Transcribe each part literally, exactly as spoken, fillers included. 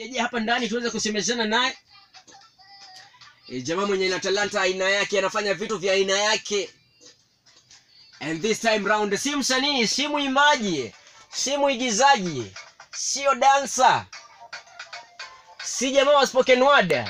Yaje hapa ndani tuweze kusemezana naye. E, jamaa mwenye ina talanta aina yake, anafanya vitu vya aina yake. And this time round si msanii, si muimbaji, si muigizaji, sio dancer, si jamaa wa spoken word,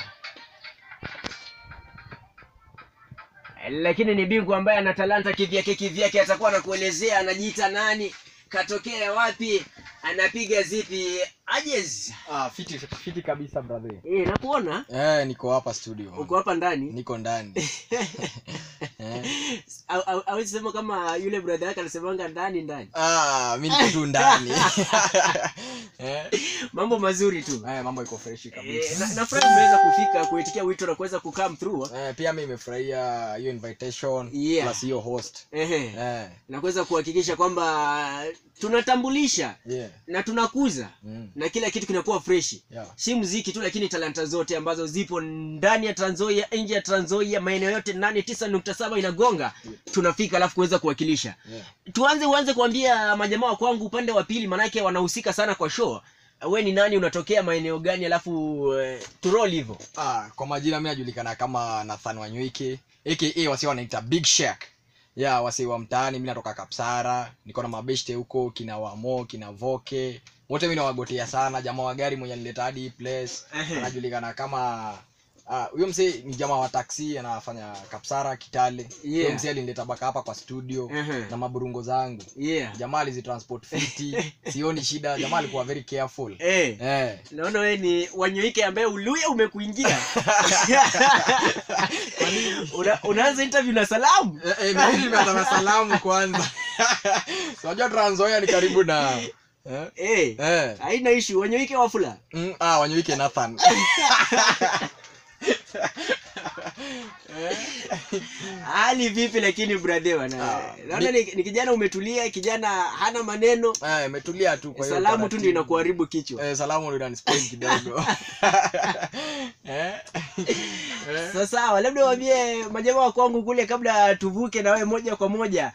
lakini ni bingwa ambaye ana talanta kivyake kivyake. Atakuwa anakuelezea anajiita nani, katokea wapi, anapiga zipi. Ajez. Ah, fiti fiti kabisa brother. Eh, nakuona? Eh, niko hapa studio. Uko hapa ndani? Niko ndani. Eh. Au au au sema kama yule brother yake anasemanga ndani ndani. Ah, mimi niko tu ndani. Eh. Mambo mazuri tu. Eh, mambo iko fresh kabisa. Eh, na, nafurahi umeweza kufika kuitikia wito na kuweza ku come through. Eh, pia mimi nimefurahia hiyo invitation, yeah. Plus hiyo host. Ehe. Eh. Na kuweza kuhakikisha kwamba tunatambulisha, yeah. Na tunakuza mm. Na kila kitu kinakuwa fresh. Yeah. Si muziki tu, lakini talanta zote ambazo zipo ndani ya Trans Nzoia, nje ya Trans Nzoia, maeneo yote nane tisa nukta saba inagonga, yeah. Tunafika alafu kuweza kuwakilisha. Yeah. Tuanze uanze kuambia majamaa wa kwangu upande wa pili, maana yake wanahusika sana kwa show. Wewe ni nani, unatokea maeneo gani, alafu uh, turoll hivyo? Ah, kwa majina mimi najulikana kama Nathan Wanywike, aka wasi wanaita Big Shack. Yeah, wasi wa mtaani, mimi natoka Kapsara, niko na mabeshte huko kina Wamo, kina Voke. Wote mimi nawagotea sana, jamaa wa gari mwenye nileta hadi place. Anajulikana kama ah huyo mzee ni jamaa wa taxi, anafanya Kapsara Kitale. Huyo yeah. Mzee alinileta baka hapa kwa studio uh-huh. Na maburungo zangu. Yeah. Jamaa alizitransport fiti. Sioni shida, jamaa alikuwa very careful. Eh. Hey. Eh. Naona wewe ni Wanywike ambaye uluya umekuingia. Una, unaanza interview na salamu? Eh, eh mimi nimeanza na salamu kwanza. Unajua Trans Nzoia ni karibu na eh eh, eh. Haina issue. Wanywike Wafula. Mm, ah Wanywike Nathan. Hali vipi lakini brother bwana? Naona ni, ni kijana umetulia, kijana hana maneno. Eh, umetulia tu kwa hiyo. Salamu tu ndio inakuharibu kichwa. Eh, salamu ndio inanispoil kidogo. Eh. Sasa labda waambie majamaa wa kwangu kule kabla tuvuke na wewe moja kwa moja.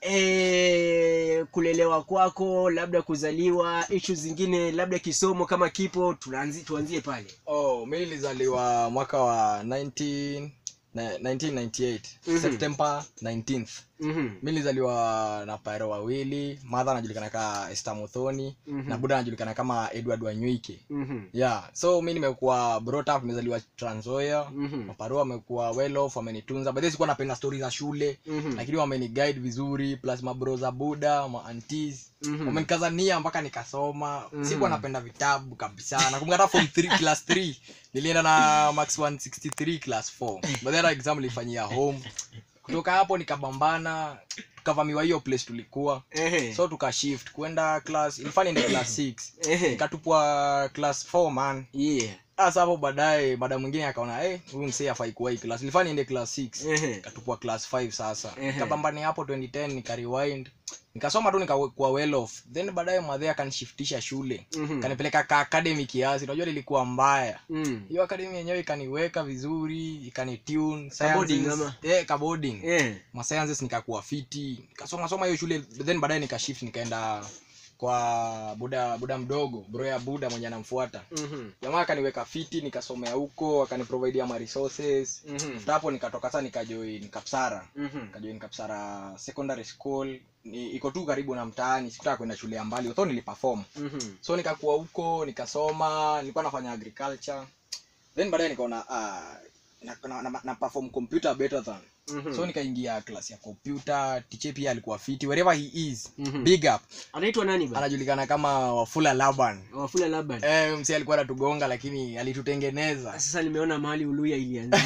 Eh, kulelewa kwako, labda kuzaliwa, issues zingine, labda kisomo kama kipo, tuanzie tuanzie pale. Oh, mimi nilizaliwa mwaka wa nineteen ninety-eight, mm-hmm. September nineteenth. Mhm. Mimi nilizaliwa na Pyro wawili, mother anajulikana kama Esther Muthoni, mm-hmm. Na buda anajulikana kama Edward Wanywike. Mhm. Yeah, so mimi nimekuwa brought up, nimezaliwa Trans Nzoia. Mm-hmm. Pyro wamekuwa well off, wamenitunza. But sikuwa napenda stories za shule, mm-hmm. Lakini wameniguide vizuri, plus mabro za buda, ma aunties. Mm-hmm. Wamenikazania mpaka nikasoma. Mm-hmm. Sikuwa napenda vitabu kabisa. Nakumbuka hata form three class three nilienda na max one sixty-three class four. But then exam nilifanyia home. Kutoka hapo nikabambana, tukavamiwa hiyo place tulikuwa. Ehe. So tukashift kwenda class, ilifanya ndio class six. Ehe. Nikatupwa class four man. Yeah. Sasa hapo baadaye baada mwingine akaona eh huyu msee hafai kuwa hii class. Ilifanya niende class six. Nikatupwa class five sasa. Nikabambana hapo twenty ten nika rewind. Nikasoma tu nikakuwa well off. Then baadaye mwadhea kanishiftisha shule. Mm-hmm. Kanipeleka ka academy kiasi. Unajua ilikuwa mbaya. Mm. Hiyo academy yenyewe ikaniweka vizuri, ikanitune, sciences. Eh, ka boarding. Yeah. Ma sciences nikakuwa fiti. Nikasoma soma hiyo shule, then baadaye nikashift nikaenda kwa buda buda mdogo, bro ya buda mwenye anamfuata. Mhm. Jamaa akaniweka fiti, nikasomea huko, akaniprovidea ma resources. Mm-hmm. Hapo nikatoka sasa nikajoin Kapsara. Mm-hmm. Nikajoin Kapsara Secondary School. Ni iko tu karibu na mtaani, sikutaka kwenda shule ya mbali. Although niliperform. Mm-hmm. So nikakuwa huko, nikasoma, nilikuwa nafanya agriculture. Then baadaye nikaona ah na, na, na, na perform computer better than. Mm-hmm. So nikaingia class ya computer, teacher pia alikuwa fiti wherever he is. Mm-hmm. Big up. Anaitwa nani bana? Anajulikana kama Wafula Laban. Wafula Laban. Eh, msi alikuwa anatugonga lakini alitutengeneza. Sasa nimeona mahali uluya ilianzia.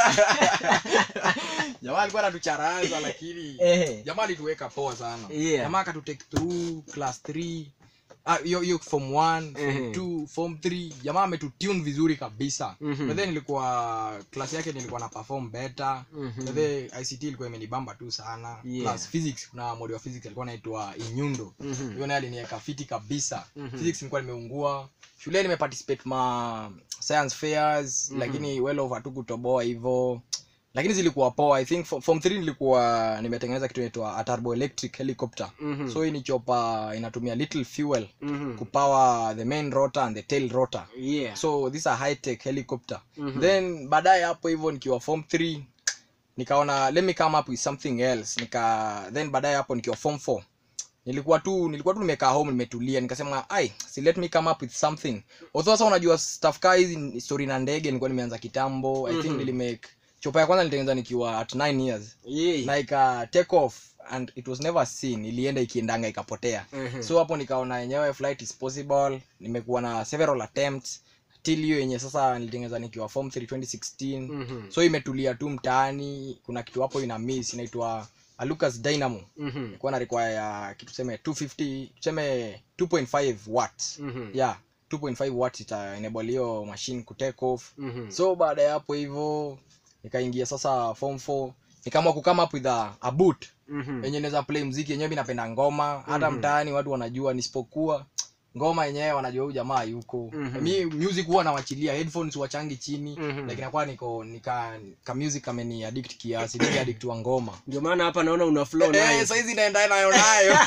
Jamaa alikuwa anatucharaza lakini jamaa alituweka poa sana. Yeah. Jamaa akatutake through class three. Ah, yo yo form one, form two, form three. Jamaa ametutune vizuri kabisa. Mm-hmm. But then nilikuwa class yake nilikuwa na perform better. Mm-hmm. But then I C T ilikuwa imenibamba tu sana. Yeah. Plus physics, kuna module wa physics alikuwa anaitwa Inyundo. Mm-hmm. Hiyo naye aliniweka fiti kabisa. Mm-hmm. Physics nilikuwa nimeungua. Shule nimeparticipate ma science fairs, mm-hmm. Lakini well over tu kutoboa hivyo. lakini zilikuwa poa. I think form three nilikuwa nimetengeneza kitu inaitwa turbo electric helicopter. Mm-hmm. So hii ni chopper inatumia little fuel mm-hmm. kupower the main rotor and the tail rotor. Yeah. So this is a high tech helicopter. Mm-hmm. Then baadaye hapo hivyo nikiwa form three nikaona let me come up with something else. Nika then baadaye hapo nikiwa form four nilikuwa tu nilikuwa tu nimekaa home nimetulia, nikasema ai si let me come up with something. Although sasa unajua stuff kai hizi story na ndege nilikuwa nimeanza kitambo. Mm-hmm. I think nilimake chopa ya kwanza nilitengeneza nikiwa at nine years. Yeah. Like uh, take off and it was never seen, ilienda ikiendanga ikapotea. Mm-hmm. So hapo nikaona yenyewe flight is possible. Nimekuwa na several attempts till hiyo yenye sasa nilitengeneza nikiwa form three twenty sixteen. Mm-hmm. So imetulia tu mtaani. Kuna kitu hapo ina miss inaitwa a Lucas Dynamo. Mm-hmm. Ilikuwa na require ya kitu tuseme two fifty tuseme two point five watts. Mm-hmm. Yeah, two point five watts ita enable hiyo machine ku take off. Mm-hmm. So baada ya hapo hivyo nikaingia sasa form four, nikaamua ku come up with a, a boot. Mm-hmm. Yenye naweza play muziki yenyewe. Mimi napenda ngoma. Hata mm-hmm. mtaani watu wanajua nisipokuwa ngoma yenyewe wanajua huyu jamaa yuko. Mm-hmm. Mimi music huwa nawachilia headphones wachangi chini. Mm-hmm. Lakini kwa niko nika ka music kama ni addict kiasi, ni addict wa ngoma. Ndio maana hapa naona una flow nayo. Eh, sasa hizi naenda nayo nayo.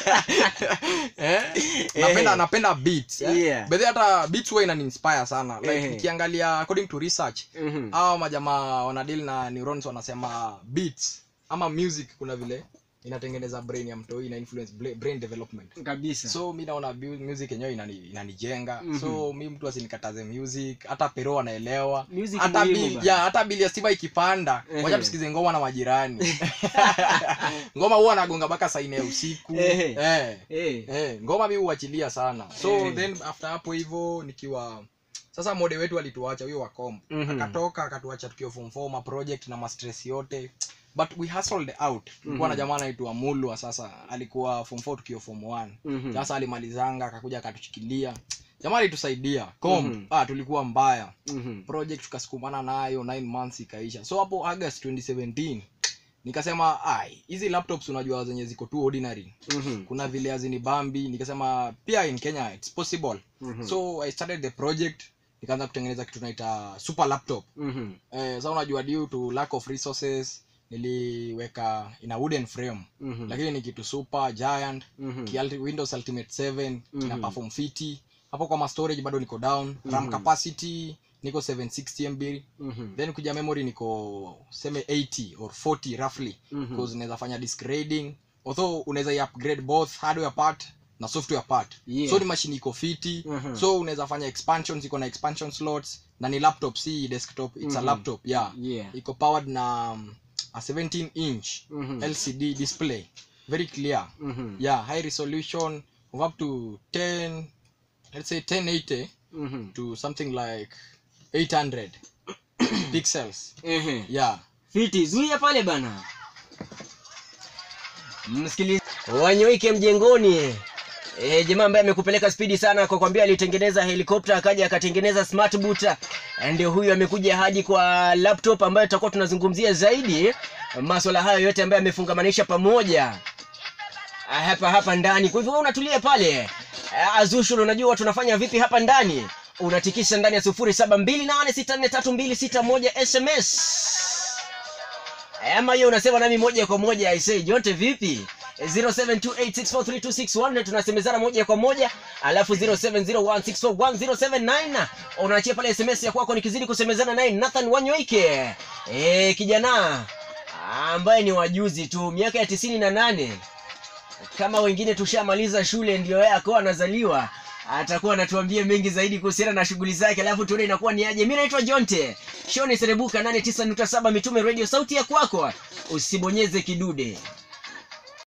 Eh? Napenda napenda beats. Eh? Yeah. But hata beats huwa inaniinspire sana. Like uh-huh. nikiangalia according to research, uh-huh. hao majamaa wana deal na neurons wanasema beats ama music kuna vile inatengeneza brain ya mtu, ina influence brain development kabisa. So mimi naona music yenyewe inani inanijenga. Mm-hmm. So mimi mtu asinikataze music, hata pero anaelewa. Hata bill ya hata bill ya stima ikipanda, uh-huh. wacha tusikize ngoma na majirani. Ngoma huwa nagonga baka saa nne usiku. Eh. Eh. Eh. Eh, ngoma mimi huachilia sana. So uh-huh. then after hapo hivyo nikiwa sasa mode wetu alituacha huyo wa comp. Mm-hmm. Akatoka akatuacha tukio form four ma project na ma stress yote. But we hustled out. Tulikuwa mm-hmm. na jamaa anaitwa Mulwa sasa alikuwa form four tukio form one. Mm-hmm. Sasa alimalizanga akakuja akatuchikilia. Jamaa alitusaidia. Comp mm-hmm. ah tulikuwa mbaya. Mm-hmm. Project tukasukumana nayo nine months ikaisha. So hapo August twenty seventeen nikasema ai hizi laptops unajua zenye ziko tu ordinary. Mm-hmm. Kuna vile azini bambi, nikasema pia in Kenya it's possible. Mm-hmm. So I started the project. Nikaanza kutengeneza kitu tunaita super laptop. Mm-hmm. Eh sasa unajua due to lack of resources niliweka ina wooden frame. Mm-hmm. Lakini ni kitu super giant. Mm-hmm. Windows Ultimate seven. Mm-hmm. Ina perform fifty. Hapo kwa storage bado niko down. Mm-hmm. RAM capacity niko seven sixty megabytes. Mm-hmm. Then kuja memory niko seme eighty or forty roughly. Mm-hmm. Because unaweza fanya disk reading. Although unaweza upgrade both hardware part na software part. Yeah. So ni machine iko fifty. Mm-hmm. So unaweza fanya expansions, iko na expansion slots na ni laptop si desktop, it's mm-hmm. a laptop. Yeah. Yeah. Iko powered na um, a seventeen inch mm-hmm. L C D display, very clear. Mm-hmm. Yeah, high resolution of up to ten, let's say ten eighty. Mm-hmm. to something like eight hundred pixels. Mm-hmm. Yeah, fiti zuia pale bana. Msikilizaji Wanyoike mjengoni. Eh, jamaa ambaye amekupeleka speedi sana kwa kwambia alitengeneza helicopter akaja akatengeneza smart boot. Ndio huyu amekuja hadi kwa laptop ambayo tutakuwa tunazungumzia zaidi masuala hayo yote ambayo amefungamanisha pamoja hapa hapa ndani. Kwa hivyo wewe unatulia pale. Azushul unajua tunafanya vipi hapa ndani? Unatikisha ndani ya zero seven two nine six nne three two six one S M S. Ama hiyo unasema nami moja kwa moja I say yote vipi? zero seven two eight six four three two six one tunasemezana moja kwa moja, alafu zero seven zero one six four one zero seven nine unaachia pale S M S ya kwako nikizidi kusemezana naye Nathan Wanyoike. Eh, kijana ambaye ni wajuzi tu miaka ya tisini na nane. Kama wengine tushamaliza shule ndio yeye akawa anazaliwa, atakuwa anatuambia mengi zaidi kuhusiana na shughuli zake, alafu tuone inakuwa ni aje. Mimi naitwa Jonte. Shoni Serebuka nane tisa nukta saba Mitume Radio, sauti ya kwako. Usibonyeze kidude.